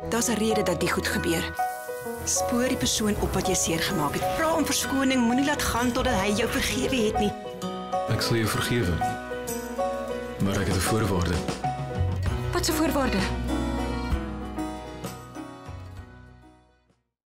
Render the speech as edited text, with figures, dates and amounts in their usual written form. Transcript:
Daar's 'n rede dat die goed gebeur. Spoor die persoon op wat jy seer gemaak het. Vra om verskoning, moenie laat gaan totdat hy jou vergewe het nie. Ek sal jou vergewe. Maar ek het 'n voorwaarde. Wat 'n voorwaarde?